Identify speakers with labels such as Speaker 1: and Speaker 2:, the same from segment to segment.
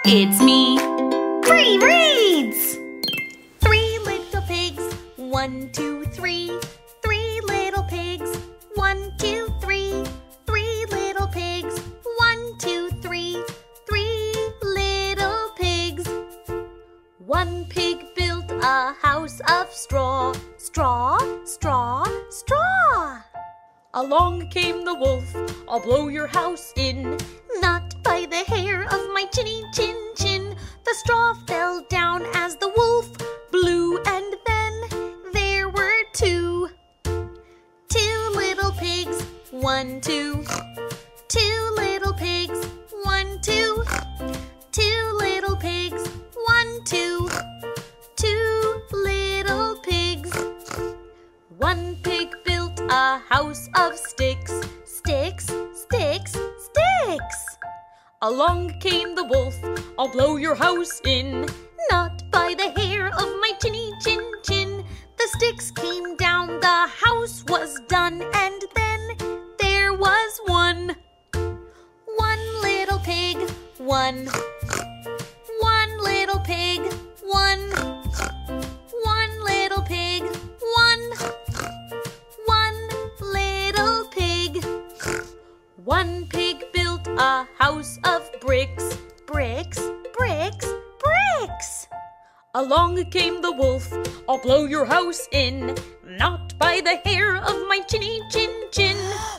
Speaker 1: It's me, Free Reads!
Speaker 2: 3 little pigs, 1, 2, 3. 3 little pigs, 1, 2, 3. 3 little pigs, 1, 2, 3. 3 little pigs. One pig built a house of straw. Straw, straw, straw. Along came the wolf, I'll blow your house in. Not by the hair of my chinny chin chin. The straw fell down as the wolf blew, and then there were 2. 2 little pigs, 1, 2. 2 little pigs, 1, 2. 2 little pigs, 1, 2. 2 little pigs. One pig built a house of sticks. Sticks, sticks, sticks. Along came the wolf, I'll blow your house in. Not by the hair of my chinny chin chin. The sticks came down, the house was done, and then there was 1. 1 little pig, 1. 1 little pig, 1. 1 little pig, 1. 1 little pig. One pig built a house of bricks. Bricks, bricks, bricks. Along came the wolf, I'll blow your house in. Not by the hair of my chinny chin chin.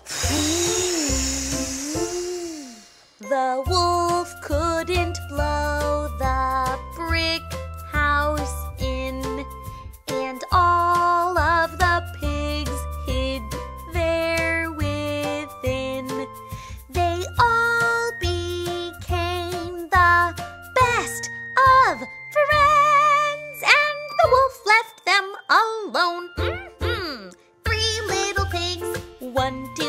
Speaker 2: The wolf couldn't blow the brick house in, and all of the pigs hid there within. They all became the best of friends, and the wolf left them alone. 3 little pigs, 1, 2.